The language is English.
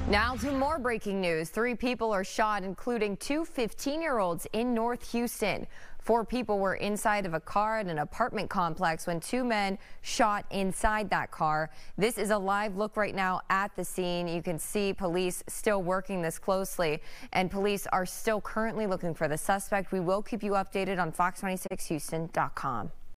Now to more breaking news. 3 people are shot, including 2 15-year-olds in North Houston. 4 people were inside of a car at an apartment complex when 2 men shot inside that car. This is a live look right now at the scene. You can see police still working this closely, and police are still currently looking for the suspect. We will keep you updated on fox26houston.com.